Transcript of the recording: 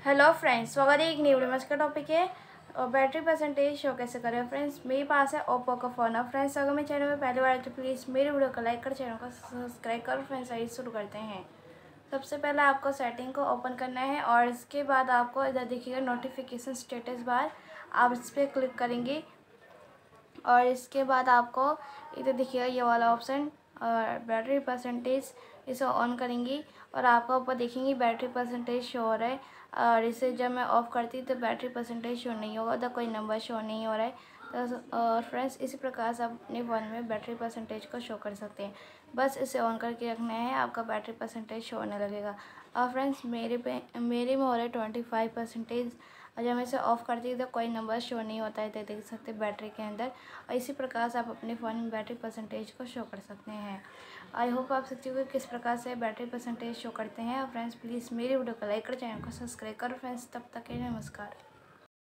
Hello friends, स्वागत है एक न्यू वीडियो में। इसका टॉपिक है और बैटरी परसेंटेज शो कैसे करें। फ्रेंड्स, मेरे पास है ओप्पो का फ़ोन है। फ्रेंड्स, अगर मेरे चैनल में पहली बार आए तो प्लीज़ मेरे वीडियो को लाइक कर, चैनल को सब्सक्राइब करो। फ्रेंड्स, आइए शुरू करते हैं। सबसे पहले आपको सेटिंग को ओपन करना है और इसके बाद आपको इधर देखिएगा नोटिफिकेशन स्टेटस बार, आप इस पर क्लिक करेंगे और इसके बाद आपको इधर देखिएगा ये वाला ऑप्शन और बैटरी परसेंटेज, इसे ऑन करेंगी और आपको ऊपर देखेंगे बैटरी परसेंटेज शो हो रहा है। और इसे जब मैं ऑफ़ करती तो बैटरी परसेंटेज शो नहीं होगा, तो कोई नंबर शो नहीं हो रहा है। तो और फ्रेंड्स, इसी प्रकार से आप अपने फ़ोन में बैटरी परसेंटेज को शो कर सकते हैं। बस इसे ऑन करके रखना है, आपका बैटरी परसेंटेज शो होने लगेगा। और फ्रेंड्स, मेरे में हो रहा है 25%। और जब मैं इसे ऑफ़ करती हूँ तो कोई नंबर शो नहीं होता है, तो देख सकते हैं बैटरी के अंदर। और इसी प्रकार से आप अपने फ़ोन में बैटरी परसेंटेज को शो कर सकते हैं। आई होप आप सकते हो कि किस प्रकार से बैटरी परसेंटेज शो करते हैं। और फ्रेंड्स, प्लीज़ मेरी वीडियो को लाइक करो, चैनल को सब्सक्राइब करो। फ्रेंड्स, तब तक के लिए नमस्कार।